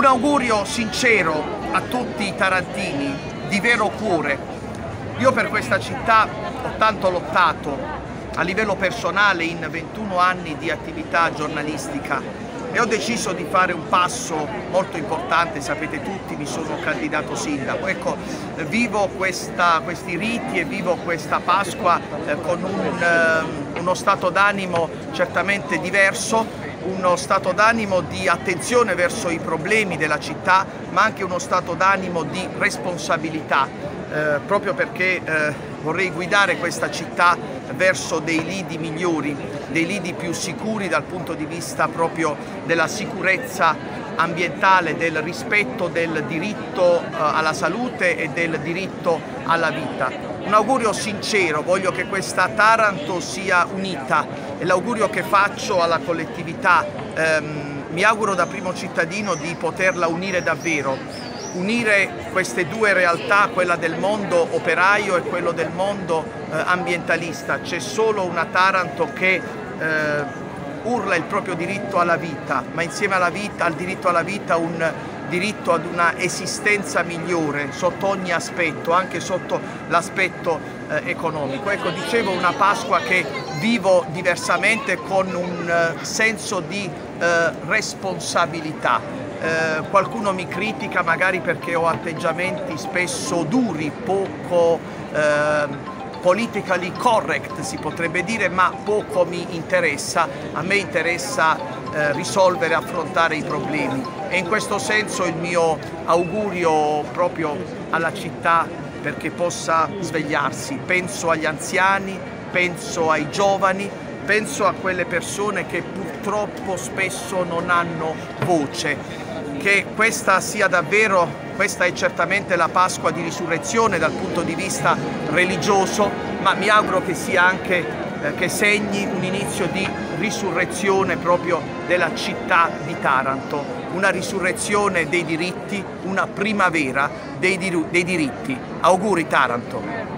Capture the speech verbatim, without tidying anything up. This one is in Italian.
Un augurio sincero a tutti i tarantini, di vero cuore. Io per questa città ho tanto lottato a livello personale in ventuno anni di attività giornalistica e ho deciso di fare un passo molto importante. Sapete tutti, mi sono candidato sindaco. Ecco, vivo questa, questi riti e vivo questa Pasqua eh, con un, eh, uno stato d'animo certamente diverso, uno stato d'animo di attenzione verso i problemi della città, ma anche uno stato d'animo di responsabilità, eh, proprio perché eh, vorrei guidare questa città verso dei lidi migliori, dei lidi più sicuri dal punto di vista proprio della sicurezza ambientale, del rispetto del diritto eh, alla salute e del diritto alla vita. Un augurio sincero, voglio che questa Taranto sia unita e l'augurio che faccio alla collettività, ehm, mi auguro da primo cittadino di poterla unire davvero, unire queste due realtà, quella del mondo operaio e quello del mondo eh, ambientalista. C'è solo una Taranto che eh, urla il proprio diritto alla vita, ma insieme alla vita, al diritto alla vita un diritto ad una esistenza migliore sotto ogni aspetto, anche sotto l'aspetto eh, economico. Ecco, dicevo, una Pasqua che vivo diversamente, con un eh, senso di eh, responsabilità. Eh, qualcuno mi critica magari perché ho atteggiamenti spesso duri, poco eh, politically correct si potrebbe dire, ma poco mi interessa. A me interessa eh, risolvere, affrontare i problemi, e in questo senso il mio augurio proprio alla città perché possa svegliarsi. Penso agli anziani, penso ai giovani, penso a quelle persone che purtroppo spesso non hanno voce. Che questa sia davvero, questa è certamente la Pasqua di risurrezione dal punto di vista religioso, ma mi auguro che sia anche, eh, che segni un inizio di risurrezione proprio della città di Taranto, una risurrezione dei diritti, una primavera dei, dir- dei diritti. Auguri Taranto!